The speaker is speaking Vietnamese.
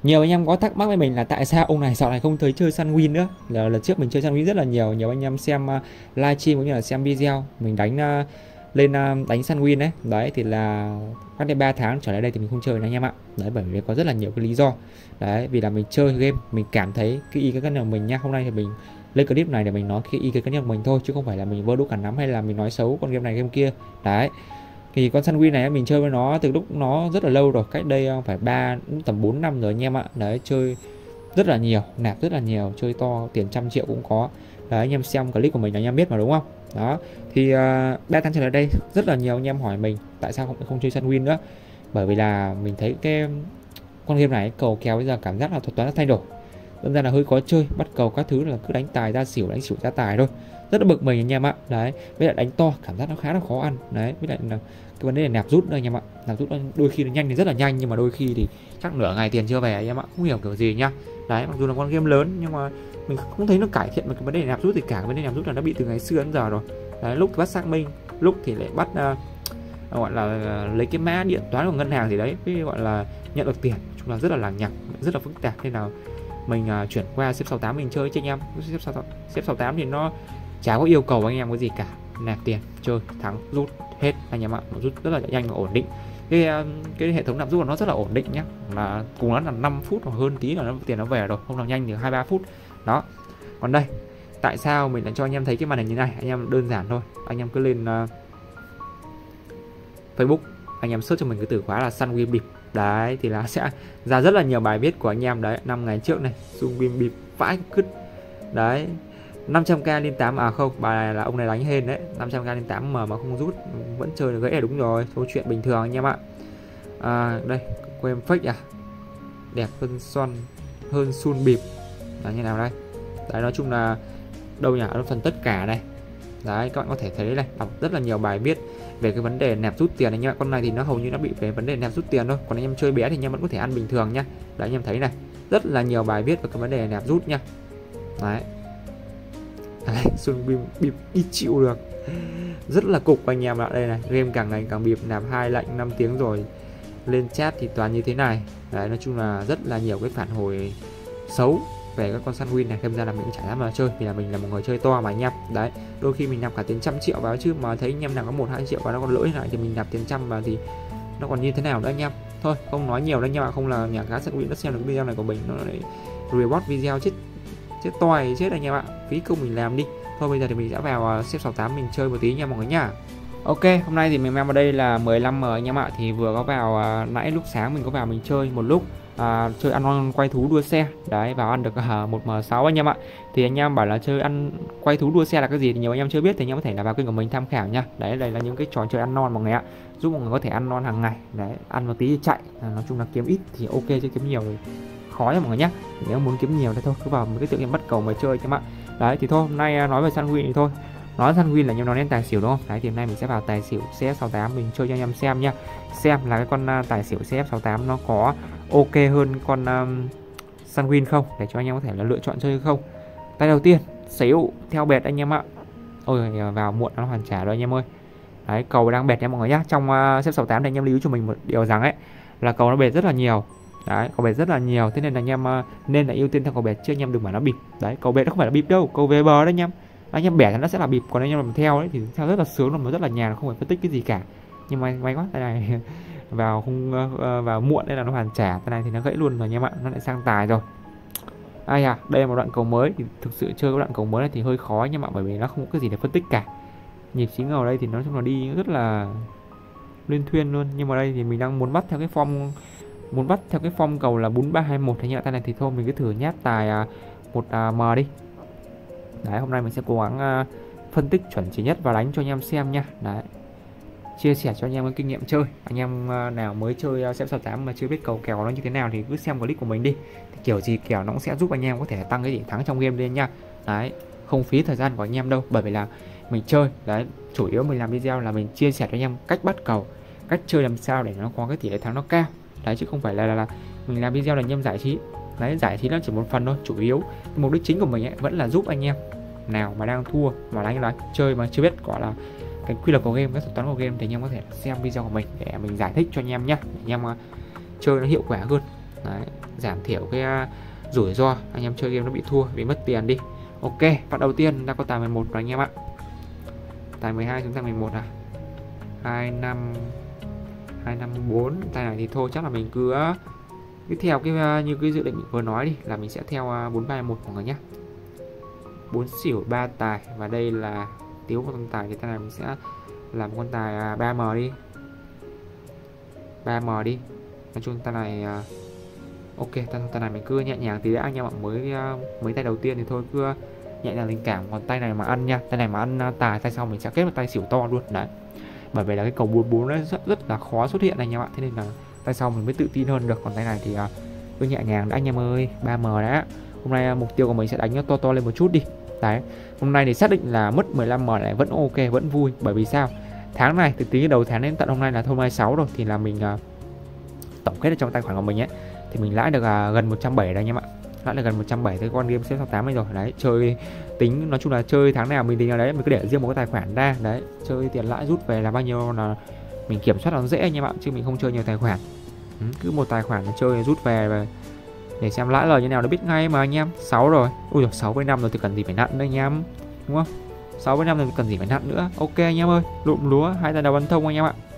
Nhiều anh em có thắc mắc với mình là tại sao ông này dạo này không thấy chơi Sunwin nữa. Lần trước mình chơi Sunwin rất là nhiều, nhiều anh em xem livestream cũng như là xem video mình đánh lên đánh Sunwin đấy. Đấy thì là cách đây 3 tháng trở lại đây thì mình không chơi nữa anh em ạ. Đấy bởi vì có rất là nhiều cái lý do. Đấy vì là mình chơi game mình cảm thấy cái ý cái cân của mình nha. Hôm nay thì mình lên clip này để mình nói cái ý cái cân của mình thôi chứ không phải là mình vơ đũa cả nắm hay là mình nói xấu con game này game kia. Đấy. Thì con Sunwin này mình chơi với nó từ lúc nó rất là lâu rồi, cách đây phải tầm 4 năm rồi anh em ạ. Đấy chơi rất là nhiều, nạp rất là nhiều, chơi to tiền trăm triệu cũng có. Đấy anh em xem clip của mình là anh em biết mà đúng không? Đó. Thì 3 tháng trở lại đây rất là nhiều anh em hỏi mình tại sao không chơi Sunwin nữa. Bởi vì là mình thấy cái con game này cầu kéo bây giờ cảm giác là thuật toán nó thay đổi. Đơn giản là hơi khó chơi, bắt cầu các thứ là cứ đánh tài ra xỉu, đánh xỉu ra tài thôi. Rất là bực mình anh em ạ. Đấy, với lại đánh to cảm giác nó khá là khó ăn. Đấy, với lại là cái vấn đề là nạp rút đây anh em ạ. Nạp rút đôi khi nó nhanh thì rất là nhanh nhưng mà đôi khi thì chắc nửa ngày tiền chưa về anh em ạ, không hiểu kiểu gì nhá. Đấy, mặc dù là con game lớn nhưng mà mình không thấy nó cải thiện cái vấn đề nạp rút thì cả. Cái vấn đề nạp rút là nó bị từ ngày xưa đến giờ rồi. Đấy, lúc thì bắt xác minh, lúc thì lại bắt gọi là lấy cái mã điện toán của ngân hàng gì đấy, với gọi là nhận được tiền. Chúng là rất là lằng nhằng, rất là phức tạp nên là mình chuyển qua xếp 68 mình chơi cho anh em. Xếp 68 thì nó chả có yêu cầu anh em cái gì cả, nạp tiền chơi thắng rút hết anh em ạ, rút rất là nhanh và ổn định. Cái hệ thống nạp rút của nó rất là ổn định nhá, mà cùng nó là 5 phút hoặc hơn tí là nó tiền nó về rồi, không làm nhanh thì 2-3 phút đó. Còn đây tại sao mình lại cho anh em thấy cái màn hình như này? Anh em đơn giản thôi, anh em cứ lên Facebook, anh em search cho mình cái từ khóa là Sunwin bịp. Đấy thì là sẽ ra rất là nhiều bài viết của anh em đấy, 5 ngày trước này, Sunwin bịp vãi cứt. Đấy 500k lên 8 không, bài này là ông này đánh hên đấy, 500k lên 8 mà không rút vẫn chơi được gãy, đúng rồi, câu chuyện bình thường anh em ạ. Đây quên fake đẹp hơn Sun bịp là như nào đây. Đấy nói chung là đâu nhỉ, ở phần tất cả này. Đấy các bạn có thể thấy này, đọc rất là nhiều bài viết về cái vấn đề nạp rút tiền anh em ạ. Con này thì nó hầu như nó bị về vấn đề nạp rút tiền thôi, còn anh em chơi bé thì anh em vẫn có thể ăn bình thường nhá. Đấy anh em thấy này, rất là nhiều bài viết về cái vấn đề nạp rút nhá. Đấy Xuân bịp ít chịu được, rất là cục anh em ạ. Đây này, game càng ngày càng bịp, nạp 2 lệnh 5 tiếng rồi lên chat thì toàn như thế này. Đấy nói chung là rất là nhiều cái phản hồi xấu về các con Sunwin này. Thêm ra là mình cũng chả dám mà chơi vì là mình là một người chơi to mà anh em. Đấy đôi khi mình nạp cả tiền trăm triệu vào chứ mà thấy anh em nào có 1-2 triệu và nó còn lỗi lại thì mình nạp tiền trăm vào thì nó còn như thế nào nữa anh em. Thôi không nói nhiều đấy anh em ạ, không là nhà cá Sunwin nó xem được cái video này của mình nó lại reward video chết toài chết anh em ạ, phí công mình làm đi. Thôi bây giờ thì mình sẽ vào xếp 68 mình chơi một tí nha mọi người nhá. Ok, hôm nay thì mình mang vào đây là 15M anh em ạ. Thì vừa có vào nãy lúc sáng mình có vào mình chơi một lúc chơi ăn quay thú đua xe. Đấy vào ăn được 1M6 anh em ạ. Thì anh em bảo là chơi ăn quay thú đua xe là cái gì thì nhiều anh em chưa biết thì anh em có thể là vào kênh của mình tham khảo nha. Đấy đây là những cái trò chơi ăn non mọi người ạ, giúp mọi người có thể ăn non hàng ngày. Đấy ăn một tí thì chạy, nói chung là kiếm ít thì ok chứ kiếm nhiều thì khó nha mọi người nhé. Nếu muốn kiếm nhiều thì thôi cứ vào một cái tựa game bắt cầu mà chơi các bạn. Đấy thì thôi hôm nay nói về Sunwin thì thôi, nói Sunwin là anh em nói đến tài xỉu đúng không. Đấy thì hôm nay mình sẽ vào tài xỉu CS68 mình chơi cho anh em xem nha, xem là cái con tài xỉu CS68 nó có ok hơn con Sunwin không, để cho anh em có thể là lựa chọn chơi không. Tay đầu tiên xỉu theo bệt anh em ạ. Ôi vào muộn nó hoàn trả rồi anh em ơi. Đấy cầu đang bệt nha mọi người nhá. Trong CS68 này anh em lưu ý cho mình một điều rằng ấy là cầu nó bệt rất là nhiều. Đấy cầu bệt rất là nhiều, thế nên là anh em nên là ưu tiên theo cầu bệt chứ anh em đừng bảo nó bịp. Đấy cầu bệt nó không phải là bịp đâu, cầu về bờ đấy anh em. Anh em bẻ thì nó sẽ là bịp, còn anh em làm theo đấy thì theo rất là sướng, nó rất là nhàn, không phải phân tích cái gì cả. Nhưng mà may quá tay này vào không vào muộn nên là nó hoàn trả, tay này thì nó gãy luôn rồi anh em ạ, nó lại sang tài rồi. Đây là một đoạn cầu mới, thì thực sự chơi cái đoạn cầu mới này thì hơi khó nhưng mà bởi vì nó không có cái gì để phân tích cả. Nhịp chính ở đây thì nói chung là đi rất là liên thuyên luôn, nhưng mà đây thì mình đang muốn bắt theo cái form cầu là 4321 thế. Nhưng tay này thì thôi mình cứ thử nhát tài 1M đi. Đấy hôm nay mình sẽ cố gắng phân tích chuẩn chỉ nhất và đánh cho anh em xem nha. Đấy chia sẻ cho anh em cái kinh nghiệm chơi. Anh em nào mới chơi CS68 mà chưa biết cầu kèo nó như thế nào thì cứ xem clip của mình đi, thì kiểu gì kèo nó cũng sẽ giúp anh em có thể tăng cái điểm thắng trong game lên nha. Đấy không phí thời gian của anh em đâu, bởi vì là mình chơi đấy chủ yếu mình làm video là mình chia sẻ cho anh em cách bắt cầu, cách chơi làm sao để nó có cái tỷ lệ thắng nó cao. Đấy chứ không phải là mình làm video là anh em giải trí. Đấy giải trí nó chỉ một phần thôi, chủ yếu mục đích chính của mình ấy vẫn là giúp anh em nào mà đang thua mà đánh là chơi mà chưa biết gọi là cái quy luật của game, cái thuật toán của game thì anh em có thể xem video của mình để mình giải thích cho anh em nhé, anh em chơi nó hiệu quả hơn. Đấy, giảm thiểu cái rủi ro anh em chơi game nó bị thua, bị mất tiền đi. Ok, phát đầu tiên đã có tài 11 rồi anh em ạ. Tài 12 xuống tài 11 à. 254. Tài này thì thôi chắc là mình cứ theo cái như cái dự định mình vừa nói đi, là mình sẽ theo 4321 mọi người nhé. 4 xỉu 3 tài, và đây là thiếu một con tài thì tay này mình sẽ làm con tài 3M đi. 3M đi. Nói chung tay này ok, tay này mình cứ nhẹ nhàng tí đã anh em ạ. Mới tay đầu tiên thì thôi cứ nhẹ nhàng linh cảm. Còn tay này mà ăn nha, tay này mà ăn tài, tay sau mình sẽ kết một tay xỉu to luôn đấy. Bởi vì là cái cầu 44 nó rất là khó xuất hiện anh em ạ. Thế nên là tay sau mình mới tự tin hơn được. Còn tay này thì cứ nhẹ nhàng đã anh em ơi. 3M đã. Hôm nay mục tiêu của mình sẽ đánh nó to lên một chút đi. Đấy, hôm nay thì xác định là mất 15M này vẫn ok, vẫn vui. Bởi vì sao? Tháng này từ tính đầu tháng đến tận hôm nay là hôm 26 rồi, thì là mình tổng kết ở trong tài khoản của mình ấy thì mình lãi được gần 170 đây anh em ạ. Lãi được gần 170 tới con game xếp top 8 này rồi. Đấy, chơi tính nói chung là chơi tháng nào mình tính là đấy, mình cứ để riêng một cái tài khoản ra. Đấy, chơi tiền lãi rút về là bao nhiêu là mình kiểm soát nó dễ anh em ạ, chứ mình không chơi nhiều tài khoản. Cứ một tài khoản chơi rút về và để xem lãi lời như nào nó biết ngay mà anh em. 6 rồi. Ui giời, 6 với 5 rồi thì cần gì phải nặn đây anh em. Đúng không? 6 với 5 rồi thì cần gì phải nặn nữa. Ok anh em ơi, lụm lúa hai tay đầu ăn thông anh em ạ.